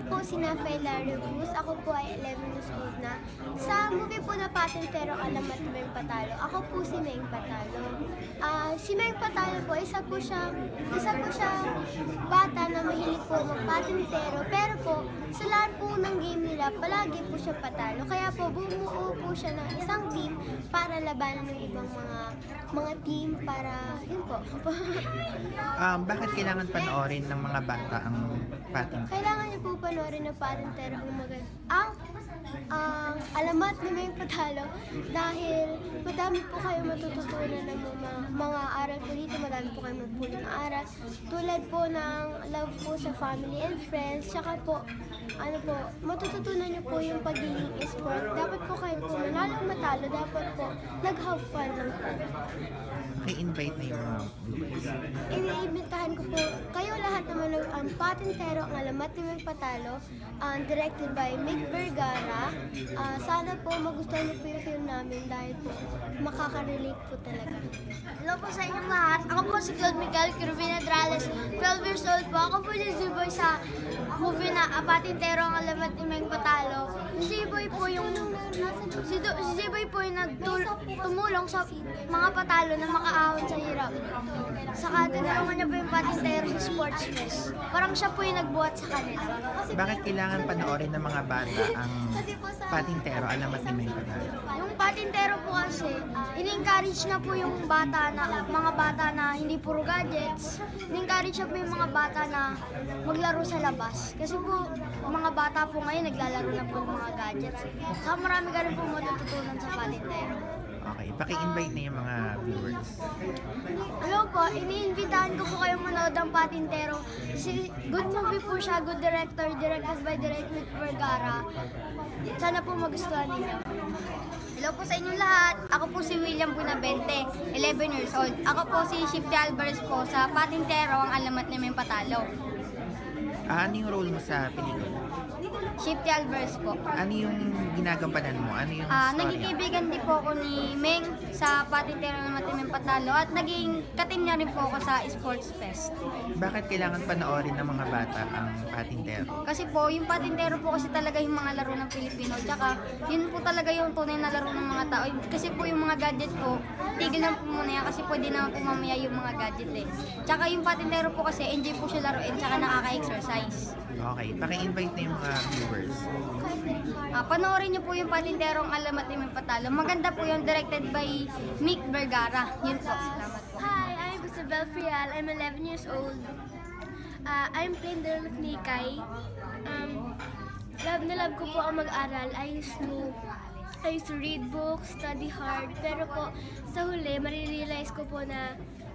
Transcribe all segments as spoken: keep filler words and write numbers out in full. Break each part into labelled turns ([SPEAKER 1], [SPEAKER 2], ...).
[SPEAKER 1] po si Nafay Cruz. Ako po ay eleven years old na. Sa movie po na Patintero ang Alamat ni Meng Patalo, ako po si Meng Patalo. Ah, si Meng Patalo po, isa po siya, isa po siya bata na mahilig po magpatintero. Pero po, sa lahat po ng game nila, palagi po siya patalo. Kaya po, bumuo po siya ng isang team para labanan ng ibang mga mga team para, yun po.
[SPEAKER 2] Um, bakit kailangan panoorin ng mga bata ang Patintero?
[SPEAKER 1] Kailangan niyo po panoorin ng Patintero ang maganda. Ang ang alamat ni Meng Patalo dahil madami po kayo matututunan ng mga, mga aral po dito, madami po kayo magpuling aral. Tulad po ng love po sa family and friends, tsaka po, ano po, matututunan niyo po yung pagiging sport. Dapat po kayo po manalo matalo, dapat po nag-have fun lang po.
[SPEAKER 2] I-invite na yung mga viewers.
[SPEAKER 1] Iniimbitahan ko po kayo lahat na manood ang Patintero ang Alamat ni Meng Patalo, uh, directed by Mick Vergara. Uh, sana po magustuhan niyo po yung film namin dahil po makaka-relate po talaga.
[SPEAKER 3] Hello po sa inyong lahat. Ako po si Claude Miguel Curvina Drales, twelve years old po. Ako po si Ziboy sa movie na Patintero ang Alamat ni Meng Patalo. Si Ziboy po yung si, Do, si Ziboy po yung nagtumulong sa mga patalo na makaahon sa hirap. Saka tinulungan niya po yung Patintero sa sports fest. Parang siya po yung nagbuhat sa kanila.
[SPEAKER 2] Bakit kailangan panoorin ng mga bata ang Patintero, Alamat ni Meng Patalo?
[SPEAKER 3] Yung Patintero po kasi, in-encourage na po yung bata na, mga bata na hindi puro gadgets. In-encourage na po yung mga bata na maglaro sa labas. Kasi po, mga bata po ngayon naglalaro na po ng mga gadgets. Saka marami ka rin po matututunan sa Patintero.
[SPEAKER 2] Okay, paki-invite na yung mga viewers.
[SPEAKER 3] Hello po, iniimbitahan ko po kayong manood ng Patintero. Si, good movie po siya, good director, directed by Direct Mick Vergara. Sana po magustuhan ninyo. Hello po sa inyong lahat. Ako po si William Bunabente, eleven years old. Ako po si Shifty Alvarez po sa Patintero ang Alamat ni Meng Patalo.
[SPEAKER 2] Ah, ano yung role mo sa pelikula?
[SPEAKER 3] Shifty Alvarez po.
[SPEAKER 2] Ano yung ginagampanan mo? Ano yung
[SPEAKER 3] Ah,
[SPEAKER 2] story?
[SPEAKER 3] nagkikaibigan din po ako ni Meng sa Patintero ng Matimeng Patalo at naging katim niya rin po ako sa Sports Fest.
[SPEAKER 2] Bakit kailangan panoorin ng mga bata ang Patintero?
[SPEAKER 3] Kasi po, yung Patintero po kasi talaga yung mga laro ng Pilipino. Tsaka, yun po talaga yung tunay na laro ng mga tao. Kasi po yung mga gadget po, tigil na po muna yan kasi pwede naman po mamaya yung mga gadget eh. Tsaka yung Patintero po kasi, enjoy po siya laruin tsaka nakaka-exercise.
[SPEAKER 2] Okay, paki-invite na yung mga viewers.
[SPEAKER 3] Ah, panoorin niyo po yung Patintero ang Alamat ni Meng Patalo. Maganda po yung directed by Mick Vergara. Yun po. Salamat po.
[SPEAKER 1] Hi, I'm Isabel Frial. I'm eleven years old. Uh, I'm playing the role of Nikay. Um, love na love ko po ang mag-aral. I used to, I used to read books, study hard. Pero po, sa huli, marirealize ko po na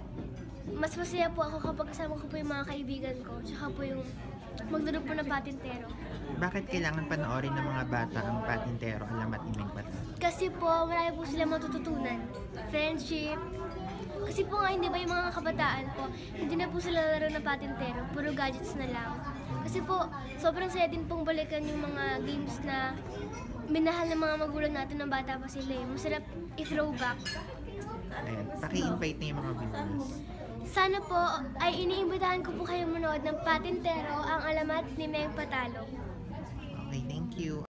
[SPEAKER 1] mas masaya po ako kapag kasama ko po yung mga kaibigan ko. Tsaka po yung maglaro po ng Patintero.
[SPEAKER 2] Bakit kailangan panoorin ng mga bata ang Patintero, Alamat ni Meng Patalo?
[SPEAKER 1] Kasi po, marami po sila matututunan. Friendship. Kasi po nga, hindi ba yung mga kabataan po, hindi na po sila laro ng Patintero, puro gadgets na lang. Kasi po, sobrang saya din pong balikan yung mga games na minahal ng mga magulang natin ng bata pa sila eh. Masarap i-throwback.
[SPEAKER 2] Ayan, paki-invite na yung mga viewers.
[SPEAKER 1] Sana po ay iniimbitahan ko po kayong manood ng Patintero ang Alamat ni Meng Patalo.
[SPEAKER 2] Okay, thank you.